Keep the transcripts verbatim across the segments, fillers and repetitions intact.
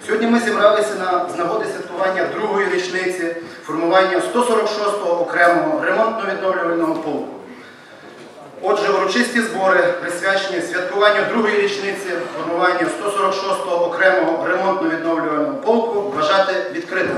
Сьогодні ми зібралися на, з нагоди святкування другої річниці формування сто сорок шостого окремого ремонтно-відновлювального полку. Отже, урочисті збори, присвячені святкуванню другої річниці формування сто сорок шостого окремого ремонтно-відновлювального полку, вважати відкритими.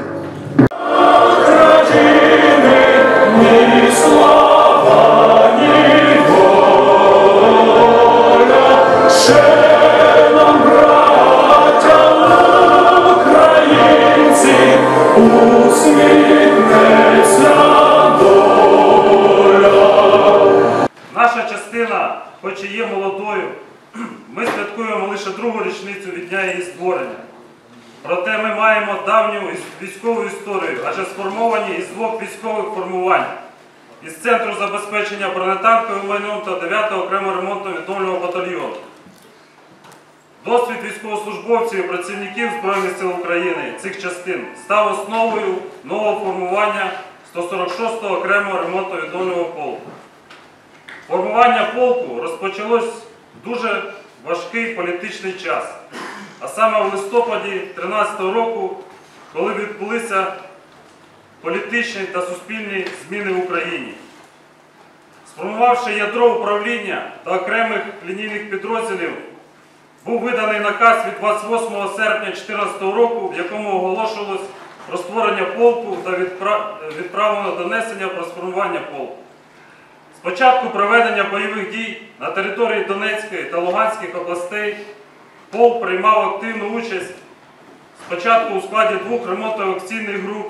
Наша частина, хоч і є молодою, ми святкуємо лише другу річницю від дня її створення. Проте ми маємо давню військову історію, адже сформовані із двох військових формувань – із Центру забезпечення бронетанковим майном та дев'ятого окремого ремонтно-відновлювального батальйону. Досвід військовослужбовців і працівників Збройних сил України цих частин став основою нового формування сто сорок шостого окремого ремонтно-відновлювального полку. Формування полку розпочалось в дуже важкий політичний час, а саме в листопаді дві тисячі тринадцятого року, коли відбулися політичні та суспільні зміни в Україні. Сформувавши ядро управління та окремих лінійних підрозділів, був виданий наказ від двадцять восьмого серпня дві тисячі чотирнадцятого року, в якому оголошувалось про створення полку та відправлено донесення про сформування полку. З початку проведення бойових дій на території Донецької та Луганських областей полк приймав активну участь спочатку у складі двох ремонтно-евакуаційних груп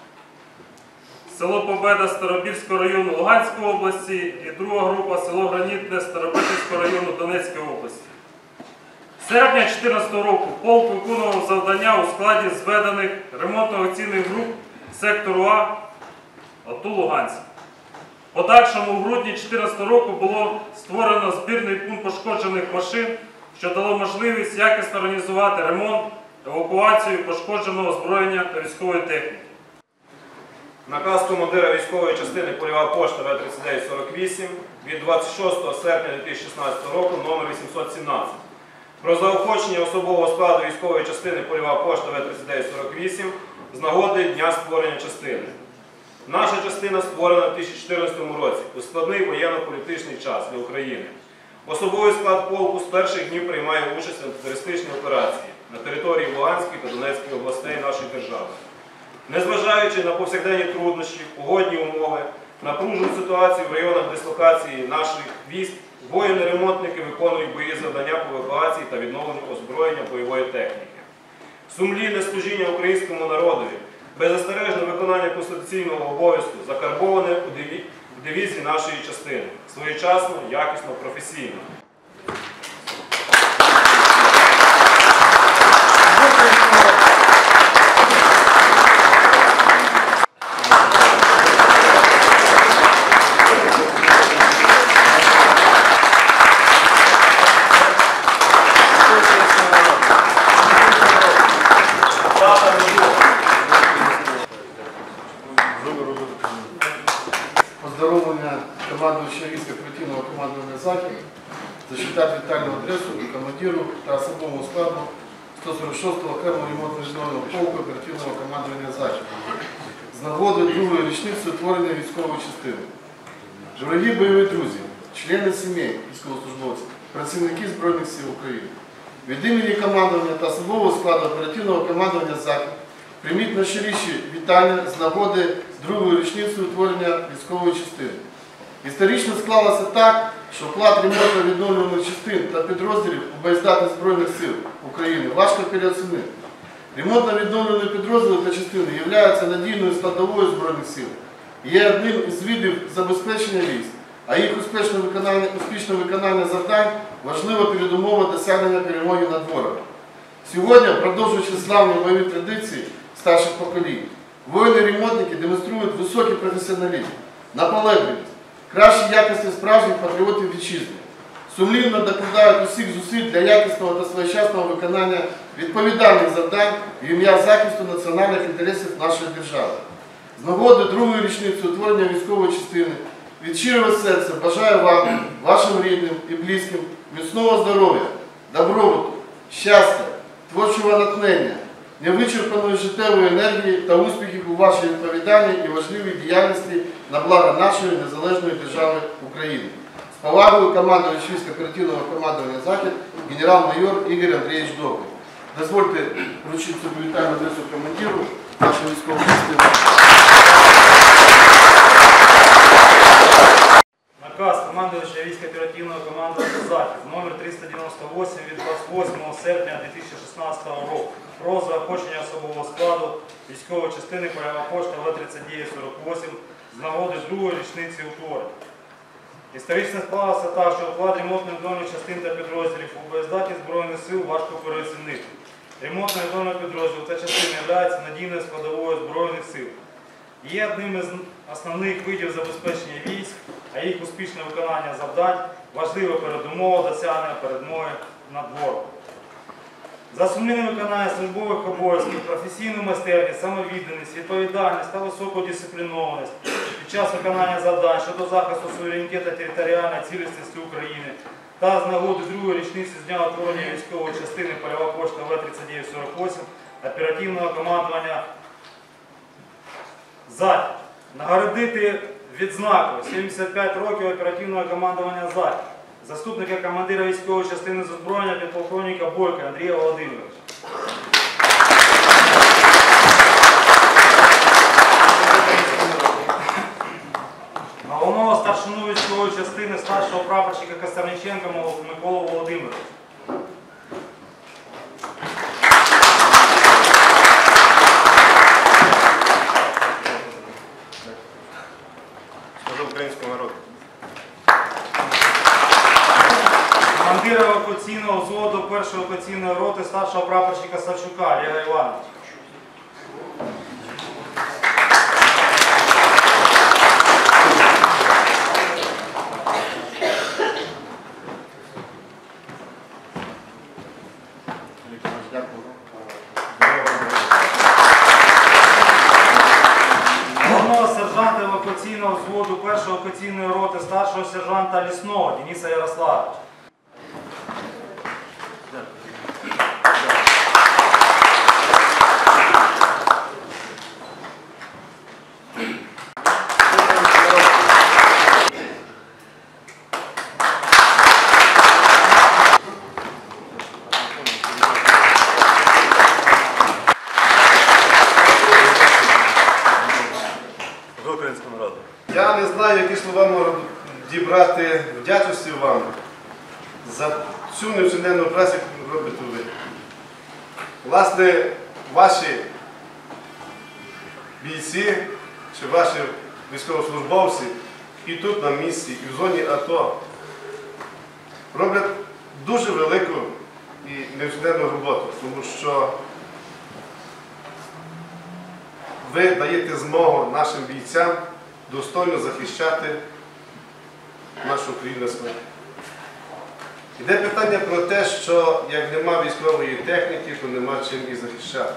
село Победа Старобільського району Луганської області і друга група село Гранітне Старопетівського району Донецької області. З серпня дві тисячі чотирнадцятого року полк виконував завдання у складі зведених ремонтно-евакуаційних груп сектору А АТО Луганськ. В подальшому у грудні дві тисячі чотирнадцятого року було створено збірний пункт пошкоджених машин, що дало можливість якісно організувати ремонт, евакуацію пошкодженого озброєння та військової техніки. Наказ командира військової частини Польова пошта В тридцять дев'ять сорок вісім від двадцять шостого серпня дві тисячі шістнадцятого року номер вісімсот сімнадцять про заохочення особового складу військової частини Польова пошта В тридцять дев'ять сорок вісім з нагоди Дня створення частини. Наша частина створена в дві тисячі чотирнадцятому році у складний воєнно-політичний час для України. Особовий склад полку з перших днів приймає участь в антитерористичній операції на території Луганської та Донецької областей нашої держави. Незважаючи на повсякденні труднощі, погодні умови, напружену ситуацію в районах дислокації наших військ, воїни-ремонтники виконують бойові завдання по евакуації та відновленню озброєння бойової техніки. Сумлінне служіння українському народові, беззастережне виконання конституційного обов'язку закарбоване у девізі нашої частини – своєчасно, якісно, професійно. Поздоровлення командуючого війська оперативного командування «Захід», зачитати вітальну адресу командиру та особовому складу сто сорок шостого окремого ремонтно-відновлювального полку оперативного командування «Захід» з нагоди другої річниці утворення військової частини. Дорогі бойові друзі, члени сімей військовослужбовців, працівники Збройних сил України, від імені командування та особового складу оперативного командування «Захід» прийміть найщиріші вітання з нагоди другої річниці утворення військової частини. Історично склалося так, що вклад ремонтно-відновлювальних частин та підрозділів у боєздатність Збройних сил України важко переоцінити. Ремонтно-відновлювальні підрозділи та частини являються надійною складовою Збройних сил і є одним із видів забезпечення військ, а їх успішне виконання, успішне виконання завдань важлива передумова досягнення перемоги над ворогом. Сьогодні, продовжуючи славні бойові традиції старших поколінь, воїни-ремонтники демонструють високий професіоналізм, наполегливість, кращі якості справжніх патріотів вітчизни, сумлінно докладають усіх зусиль для якісного та своєчасного виконання відповідальних завдань в ім'я захисту національних інтересів нашої держави. З нагоди другої річниці утворення військової частини від щирого серця бажаю вам, вашим рідним і близьким міцного здоров'я, добробуту, щастя, творчого натхнення, невичерпаної життєвої енергії та успіхів у вашій відповідальній і важливій діяльності на благо нашої незалежної держави України. З повагою командувач військ оперативного командування «Захід» генерал-майор Ігор Андрійович Добрий. Дозвольте вручити собі вітальну адресу командиру нашої військової частини. Наказ командувача військ оперативного командування «Захід» номер триста дев'яносто вісім від двадцять восьмого серпня дві тисячі шістнадцятого року про заохочення особового складу військової частини польова пошта В тридцять дев'ять сорок вісім з нагоди другої річниці утворення. Історично склалося так, що вклад ремонтно-відновних частин та підрозділів у боєздатність Збройних сил важко переоцінити. Ремонтно-відновний підрозділ та частина є надійною складовою Збройних сил. Є одним із основних видів забезпечення військ, а їх успішне виконання завдань важлива передумова досягнення перемоги над ворогом. За сумлінне виконання службових обов'язків, професійну майстерність, самовідданість, відповідальність та високу дисциплінованість під час виконання завдань щодо захисту суверенітету та територіальної цілісності України та з нагоди другої річниці з дня утворення військової частини польова пошта В тридцять дев'ять сорок вісім оперативного командування «Захід». Нагородити відзнакою сімдесят п'ять років оперативного командування «Захід» заступника командира військової частини з озброєння підполковника Бойка Андрія Володимировича. Головного старшину військової частини старшого прапорщика Костерниченка Миколу Володимировича. Служу українському народу. Командира евакуаційного взводу першої евакуаційної роти старшого прапорщика Савчука Олега Івановича. Головного сержанта евакуаційного взводу першої евакуаційної роти старшого сержанта Лісного Дениса Ярославовича. Я не знаю, які слова можу дібрати вдячності вам за цю неоціненну працю, яку робите ви. Власне, ваші бійці чи ваші військовослужбовці і тут на місці, і в зоні АТО роблять дуже велику і неоціненну роботу, тому що ви даєте змогу нашим бійцям достойно захищати нашу країну свою. Іде питання про те, що як нема військової техніки, то нема чим і захищати.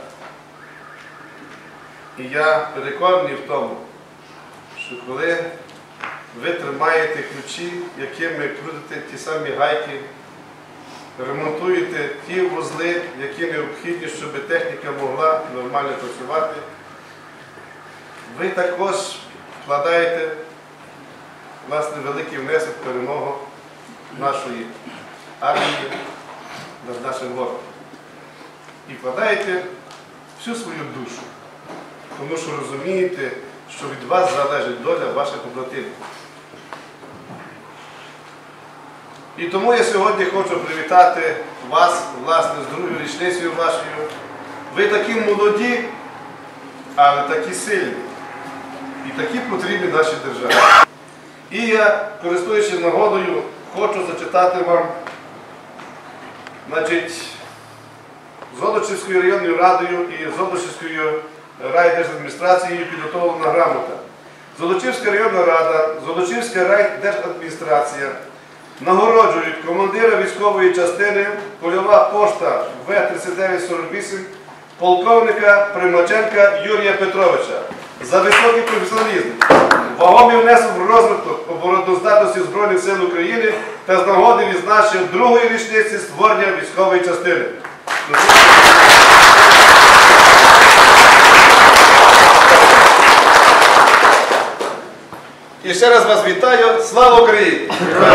І я переконаний в тому, що коли ви тримаєте ключі, якими крутите ті самі гайки, ремонтуєте ті вузли, які необхідні, щоб техніка могла нормально працювати, ви також вкладаєте, власне, великий внесок в перемогу нашої армії над нашим ворогом. І вкладаєте всю свою душу, тому що розумієте, що від вас залежить доля ваших побратимів. І тому я сьогодні хочу привітати вас, власне, з другою річницею вашою. Ви такі молоді, але такі сильні. І такі потрібні нашій державі. І я, користуючись нагодою, хочу зачитати вам, значить, Золочівською районною радою і Золочівською райдержадміністрацією підготовлена грамота. Золочівська районна рада, Золочівська райдержадміністрація нагороджують командира військової частини польова пошта В тридцять дев'ять сорок вісім полковника Примаченка Юрія Петровича за високий професіоналізм, вагомий внесок в розвиток обороноздатності Збройних сил України та з нагоди відзначення другої річниці створення військової частини. І ще раз вас вітаю. Слава Україні!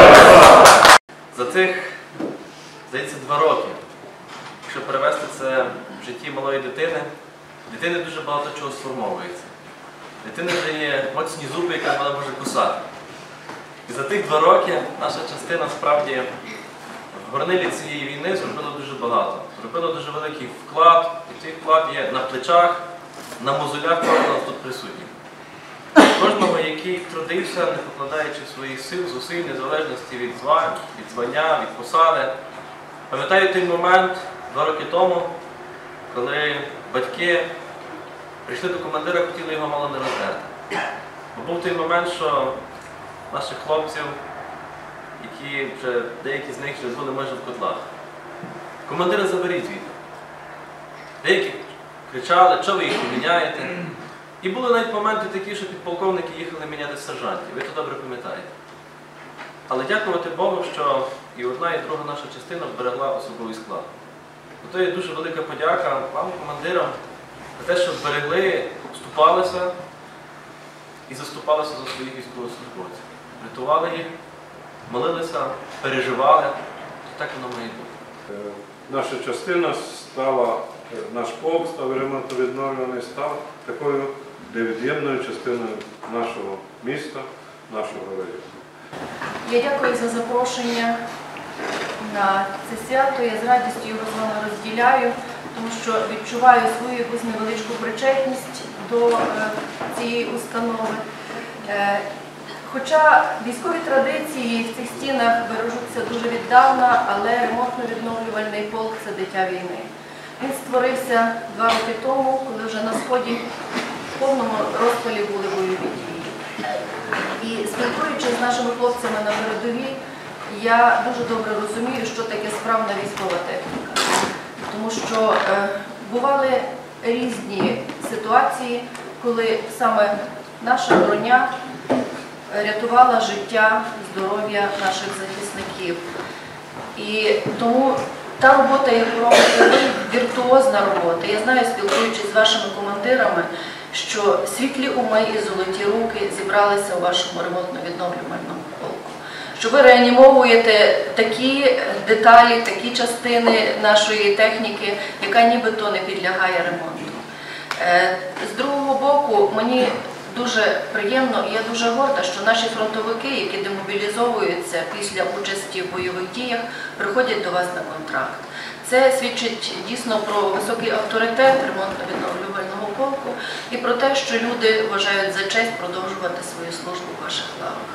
За цих, здається, два роки, якщо перевести це в житті малої дитини, дитини дуже багато чого сформовується. Дитини вже є моцні зуби, яка вона може кусати. І за тих два роки наша частина справді в горнилі цієї війни зробила дуже багато. Зробила дуже великий вклад, і цей вклад є на плечах, на мозолях кожного тут присутніх. Кожного, який трудився, не покладаючи своїх сил, зусиль, незалежності від звань, від звання, від посади. Пам'ятаю той момент два роки тому, коли батьки прийшли до командира, хотіли його мало не роздерти. Бо був той момент, що наших хлопців, які вже деякі з них вже були майже в котлах. Командира заберіть звідти. Деякі кричали, що ви їх поміняєте. І були навіть моменти такі, що підполковники їхали міняти сержантів. Ви це добре пам'ятаєте. Але дякувати Богу, що і одна, і друга наша частина зберегла особовий склад. Ото є дуже велика подяка вам, командирам, за те, що зберегли, вступалися і заступалися за своїх військовослужбовців. Рятували їх, молилися, переживали. Так воно має бути. Наша частина стала, наш полк став ремонтно-відновлений, став такою невід'ємною частиною нашого міста, нашого району. Я дякую за запрошення на це свято. Я з радістю його з вами розділяю, тому що відчуваю свою якусь невеличку причетність до е, цієї установи. Е, Хоча військові традиції в цих стінах бережуться дуже віддавна, але ремонтно-відновлювальний полк – це дитя війни. Він створився два роки тому, коли вже на Сході в повному розпалі були бойові дії. І спілкуючись з нашими хлопцями на передовій, я дуже добре розумію, що таке справна військова техніка. Тому що е, бували різні ситуації, коли саме наша броня рятувала життя, здоров'я наших захисників. І тому та робота, яку робите ви, віртуозна робота. Я знаю, спілкуючись з вашими командирами, що світлі уми і золоті руки зібралися у вашому ремонтно-відновлювальному полку. Що ви реанімовуєте такі деталі, такі частини нашої техніки, яка нібито не підлягає ремонту. З другого боку, мені дуже приємно і я дуже горда, що наші фронтовики, які демобілізовуються після участі в бойових діях, приходять до вас на контракт. Це свідчить дійсно про високий авторитет ремонтно-відновлювального полку і про те, що люди вважають за честь продовжувати свою службу в ваших лавах.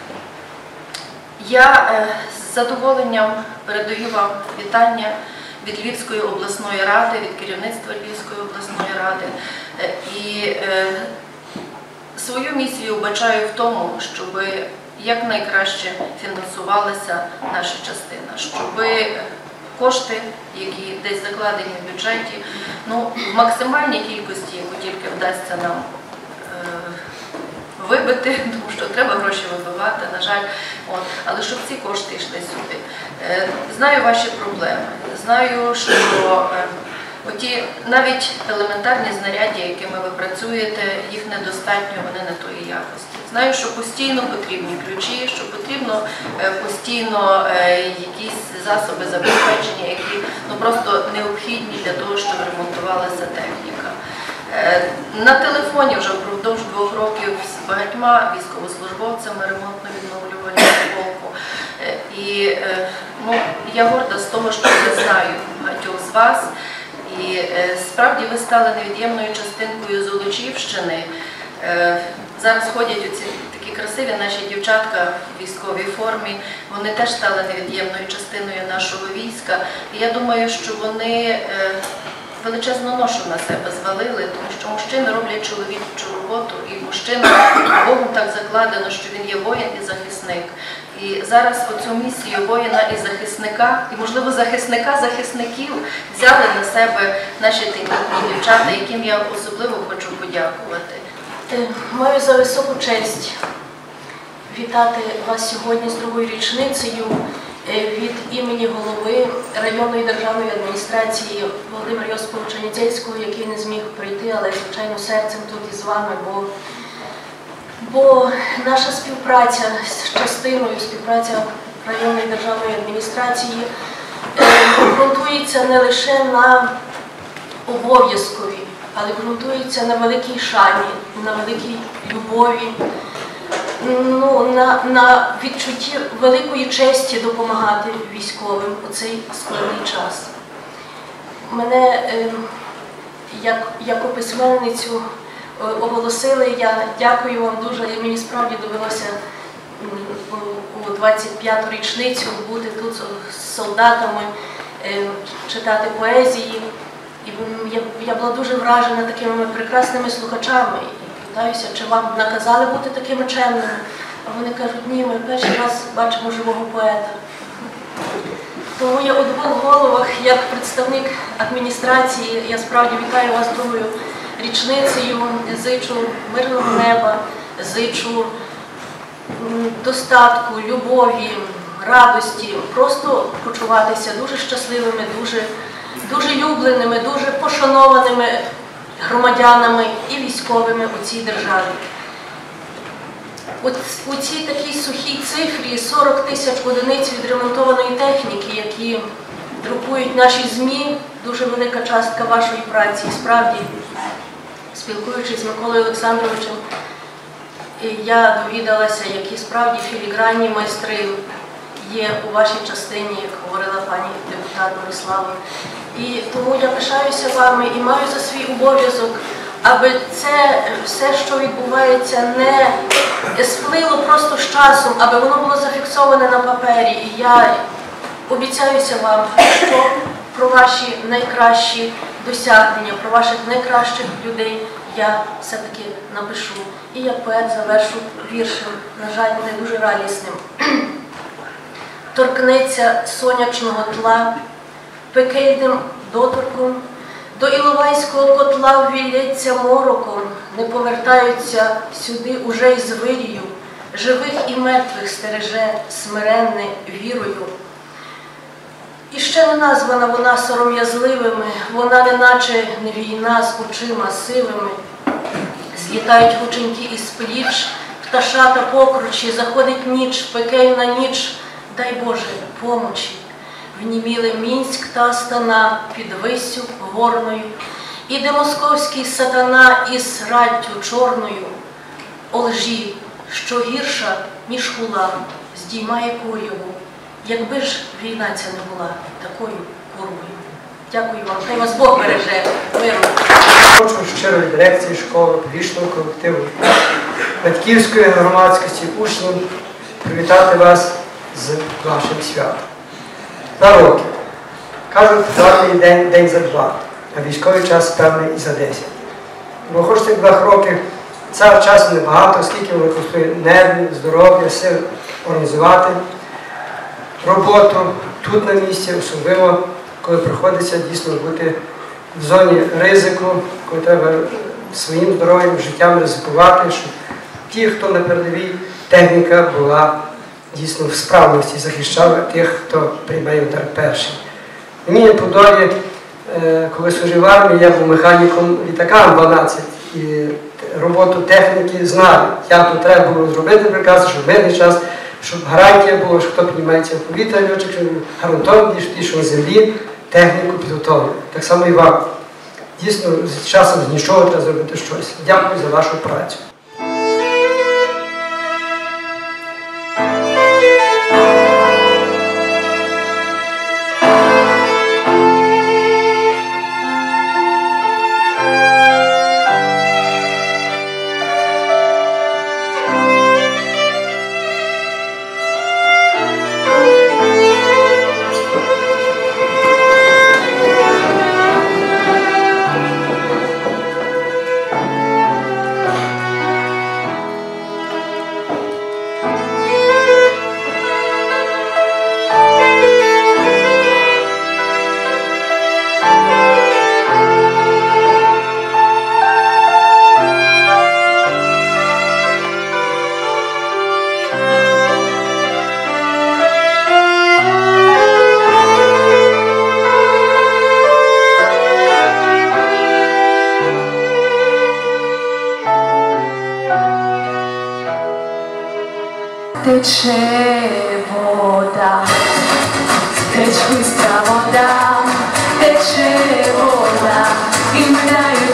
Я е, з задоволенням передаю вам вітання від Львівської обласної ради, від керівництва Львівської обласної ради. Е, і е, свою місію вбачаю в тому, щоб якнайкраще фінансувалася наша частина, щоб кошти, які десь закладені в бюджеті, ну, в максимальній кількості, яку тільки вдасться нам е, вибити, тому що треба гроші вибивати, на жаль, от, але щоб ці кошти йшли сюди. Е, знаю ваші проблеми, знаю, що е, оті навіть елементарні знаряддя, якими ви працюєте, їх недостатньо, вони не тої якості. Знаю, що постійно потрібні ключі, що потрібно е, постійно е, якісь засоби забезпечення, які ну, просто необхідні для того, щоб ремонтувалася техніка. Е, на телефоні вже впродовж двох років з багатьма військовослужбовцями ремонтно-відновлювального полку. Е, і е, ну, я горда з того, що я знаю багатьох з вас. І е, справді ви стали невід'ємною частинкою Золочівщини. Е, зараз ходять оці такі красиві наші дівчатка в військовій формі. Вони теж стали невід'ємною частиною нашого війська. І я думаю, що вони е, величезну ношу на себе звалили, тому що мужчини роблять чоловічу роботу, і мужчина Богом так закладено, що він є воїн і захисник. І зараз оцю місію воїна і захисника, і, можливо, захисника-захисників взяли на себе наші тендітні дівчата, яким я особливо хочу подякувати. Маю за високу честь вітати вас сьогодні з другою річницею від імені голови районної державної адміністрації Володимира Йосиповича Ніцейського, який не зміг прийти, але, звичайно, серцем тут із вами, бо бо наша співпраця з частиною, співпраця районної державної адміністрації ґрунтується не лише на обов'язкові, але ґрунтується на великій шані, на великій любові, ну, на, на відчутті великої честі допомагати військовим у цей складний час. Мене е, як, як письменницю оголосили, я дякую вам дуже, і мені справді довелося у двадцять п'яту річницю бути тут з солдатами, читати поезії. І я, я була дуже вражена такими прекрасними слухачами. І питаюся, чи вам наказали бути такими чемними? А вони кажуть, ні, ми перший раз бачимо живого поета. Тому я у двох головах, як представник адміністрації, я справді вітаю вас другою річницею, зичу мирного неба, зичу достатку, любові, радості, просто почуватися дуже щасливими, дуже, дуже любленими, дуже пошанованими громадянами і військовими у цій державі. У цій такій сухій цифрі сорок тисяч одиниць відремонтованої техніки, які друкують наші ЗМІ, дуже велика частка вашої праці. І справді, спілкуючись з Миколою Олександровичем, я довідалася, які справді філігранні майстри є у вашій частині, як говорила пані депутат Борислава. І тому я пишаюся вами і маю за свій обов'язок, аби це все, що відбувається, не сплило просто з часом, аби воно було зафіксоване на папері. І я обіцяюся вам, що про ваші найкращі досягнення, про ваших найкращих людей я все-таки напишу. І як поет завершу віршем, на жаль, не дуже радісним. Торкнеться сонячного тла, пекельним доторком, до Іловайського котла ввілється мороком, не повертаються сюди уже й з вирію, живих і мертвих стереже смиренне вірою. І ще не названа вона сором'язливими, вона неначе не війна з очима сивими. Злітають рученьки із пліч, пташата покручі, заходить ніч, пекельна ніч, дай Боже помочі. Вніміли Мінськ та Астана під Виссю горною, іде московський сатана із раттю чорною. О лжі, що гірша, ніж хула, здіймає куряву, якби ж війна ця не була такою курвою. Дякую вам, хай вас Бог береже, миру. Хочу щиро від дирекції школи, педагогічного колективу, батьківської громадськості, учнів привітати вас з вашим святом. Два роки. Кажуть, гарний день, день за два, а військовий час певний і за десять. Бо хоч цих два роки, цього часу небагато, скільки воно коштує нервів, здоров'я, сил організувати роботу тут на місці, особливо, коли приходиться дійсно бути в зоні ризику, коли треба своїм здоров'ям, життям ризикувати, щоб ті, хто на передовій, техніка була дійсно в справності, захищала тих, хто приймає удар перший. Мені на Подолі, коли служив в армії, я був механіком літака Ан дванадцять, і роботу техніки знаю. Як тут треба було зробити приказ, щоб мирний час, щоб гарантія була, що хто піднімається в повітря, льотчик, щоб гарантований, що ті, що на землі, техніку підготовлює. Так само і вам. Дійсно, з часом з нічого треба зробити щось. Дякую за вашу працю. тече вода, тече бистра вода, тече вода, і минають